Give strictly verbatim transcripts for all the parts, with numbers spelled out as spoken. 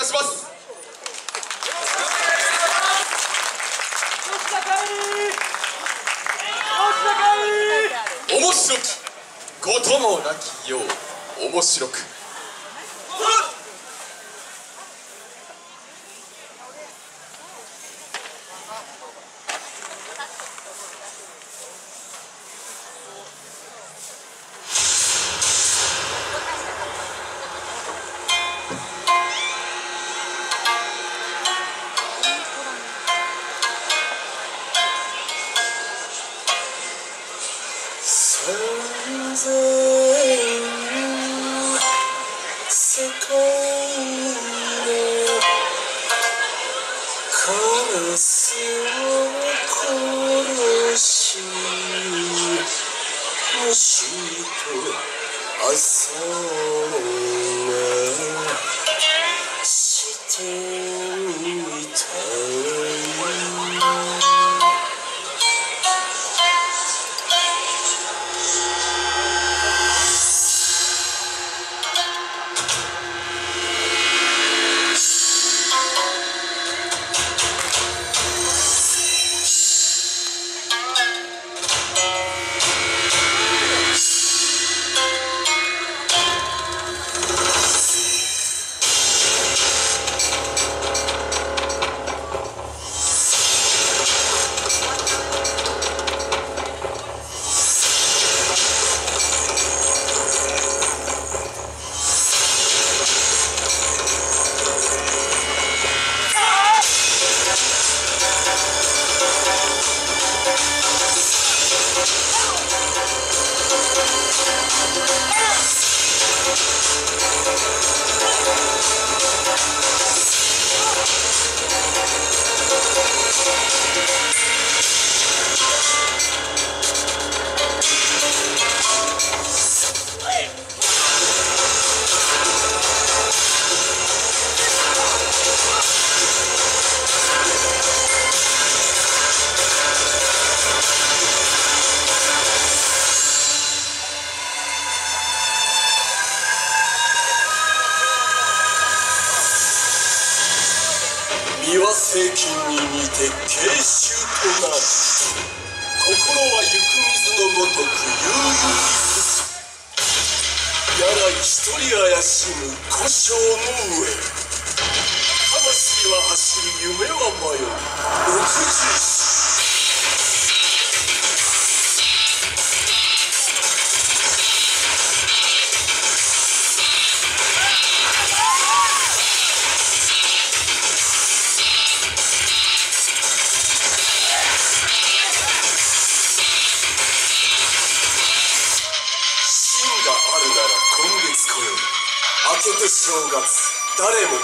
します。面白きこともなきよう面白く。 三千世界のカラスを殺し虫と朝がしてみたい。三輪聖金に似て慶州となる。心は行く水のごとく悠々に進む。やら一人怪しむ故障の上。魂は走り夢は迷う六十四。明けて正月誰も来る。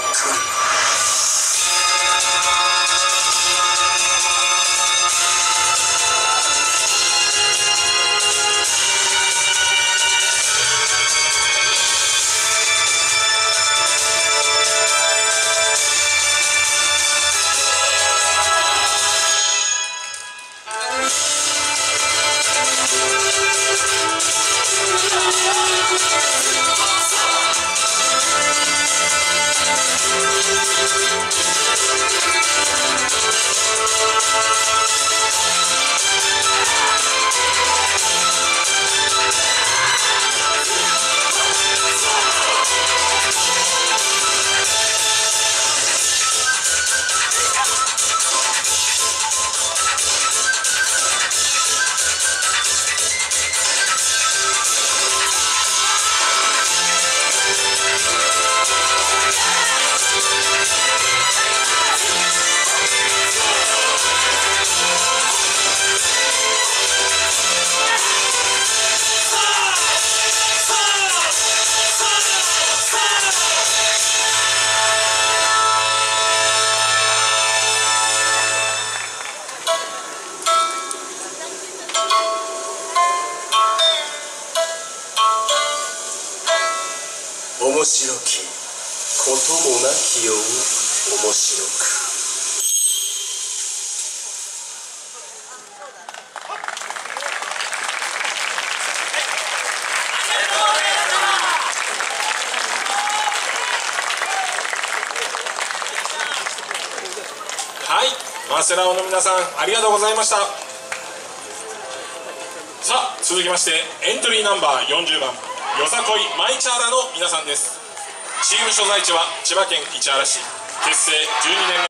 面白きこともなきよう面白く。 マセラオの皆さんありがとうございました。さあ続きましてエントリーナンバーよんじゅうばんよさこいマイチャーラの皆さんです。チーム所在地は千葉県市原市、結成じゅうにねんめ。